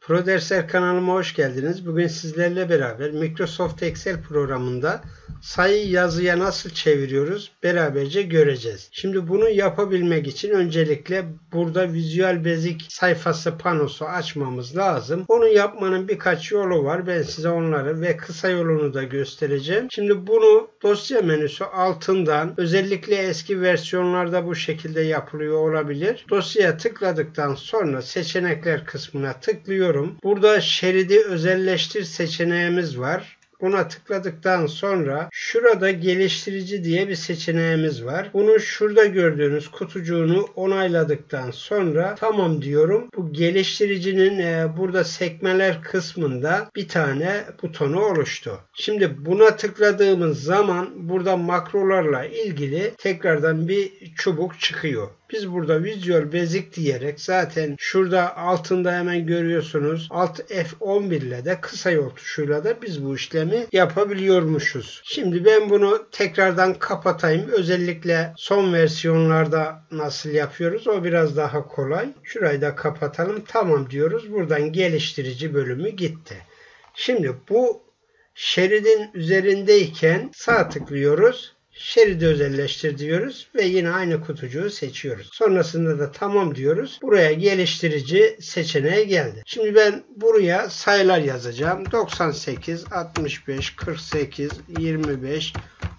ProDersler kanalıma hoş geldiniz. Bugün sizlerle beraber Microsoft Excel programında sayı yazıya nasıl çeviriyoruz beraberce göreceğiz. Şimdi bunu yapabilmek için öncelikle burada Visual Basic sayfası panosu açmamız lazım. Onu yapmanın birkaç yolu var. Ben size onları ve kısa yolunu da göstereceğim. Şimdi bunu dosya menüsü altından, özellikle eski versiyonlarda bu şekilde yapılıyor olabilir. Dosyaya tıkladıktan sonra seçenekler kısmına tıklıyorum. Burada şeridi özelleştir seçeneğimiz var. Buna tıkladıktan sonra şurada geliştirici diye bir seçeneğimiz var. Bunu şurada gördüğünüz kutucuğunu onayladıktan sonra tamam diyorum. Bu geliştiricinin burada sekmeler kısmında bir tane butonu oluştu. Şimdi buna tıkladığımız zaman burada makrolarla ilgili tekrardan bir çubuk çıkıyor. Biz burada Visual Basic diyerek zaten şurada altında hemen görüyorsunuz. Alt F11 ile de kısa yol tuşuyla da biz bu işlemi yapabiliyormuşuz. Şimdi ben bunu tekrardan kapatayım. Özellikle son versiyonlarda nasıl yapıyoruz o biraz daha kolay. Şurayı da kapatalım. Tamam diyoruz. Buradan geliştirici bölümü gitti. Şimdi bu şeridin üzerindeyken sağ tıklıyoruz. Şeridi özelleştir diyoruz ve yine aynı kutucuğu seçiyoruz. Sonrasında da tamam diyoruz. Buraya geliştirici seçeneği geldi. Şimdi ben buraya sayılar yazacağım. 98, 65, 48, 25,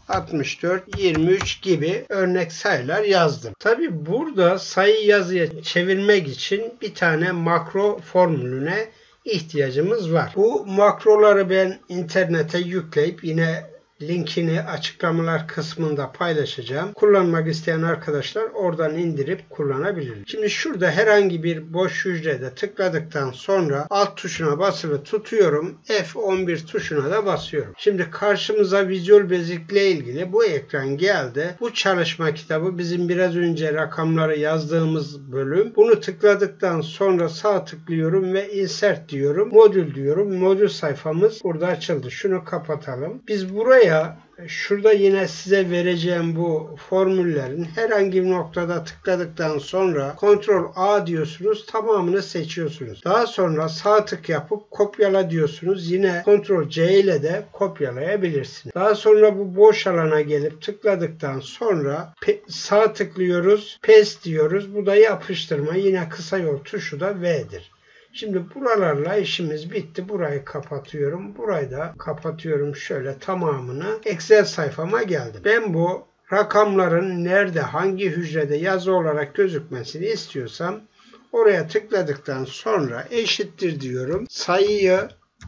64, 23 gibi örnek sayılar yazdım. Tabi burada sayı yazıya çevirmek için bir tane makro formülüne ihtiyacımız var. Bu makroları ben internete yükleyip yine linkini açıklamalar kısmında paylaşacağım. Kullanmak isteyen arkadaşlar oradan indirip kullanabilir. Şimdi şurada herhangi bir boş hücrede tıkladıktan sonra alt tuşuna basılı tutuyorum. F11 tuşuna da basıyorum. Şimdi karşımıza Visual Basic ile ilgili bu ekran geldi. Bu çalışma kitabı bizim biraz önce rakamları yazdığımız bölüm. Bunu tıkladıktan sonra sağ tıklıyorum ve insert diyorum. Modül diyorum. Modül sayfamız burada açıldı. Şunu kapatalım. Biz buraya şurada yine size vereceğim bu formüllerin herhangi bir noktada tıkladıktan sonra Ctrl A diyorsunuz, tamamını seçiyorsunuz. Daha sonra sağ tık yapıp kopyala diyorsunuz. Yine Ctrl C ile de kopyalayabilirsiniz. Daha sonra bu boş alana gelip tıkladıktan sonra sağ tıklıyoruz, Paste diyoruz. Bu da yapıştırma. Yine kısa yol tuşu da V'dir. Şimdi buralarla işimiz bitti. Burayı kapatıyorum. Burayı da kapatıyorum. Şöyle tamamını Excel sayfama geldim. Ben bu rakamların nerede, hangi hücrede yazı olarak gözükmesini istiyorsam oraya tıkladıktan sonra eşittir diyorum. Sayıyı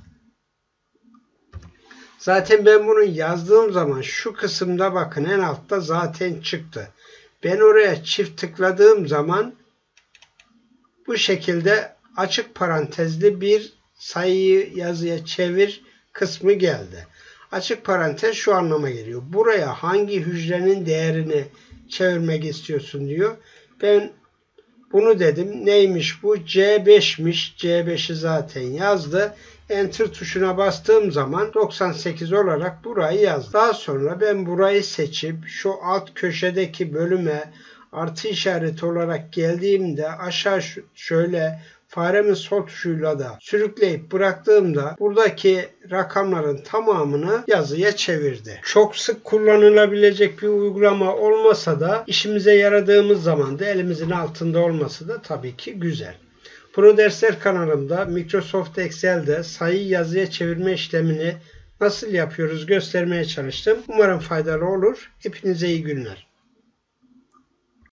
zaten ben bunu yazdığım zaman şu kısımda bakın en altta zaten çıktı. Ben oraya çift tıkladığım zaman bu şekilde açık parantezli bir sayıyı yazıya çevir kısmı geldi. Açık parantez şu anlama geliyor. Buraya hangi hücrenin değerini çevirmek istiyorsun diyor. Ben bunu dedim. Neymiş bu? C5'miş. C5'i zaten yazdı. Enter tuşuna bastığım zaman 98 olarak burayı yazdı. Daha sonra ben burayı seçip şu alt köşedeki bölüme artı işareti olarak geldiğimde aşağı şöyle faremin sol tuşuyla da sürükleyip bıraktığımda buradaki rakamların tamamını yazıya çevirdi. Çok sık kullanılabilecek bir uygulama olmasa da işimize yaradığımız zaman da elimizin altında olması da tabii ki güzel. ProDersler kanalımda Microsoft Excel'de sayı yazıya çevirme işlemini nasıl yapıyoruz göstermeye çalıştım. Umarım faydalı olur. Hepinize iyi günler.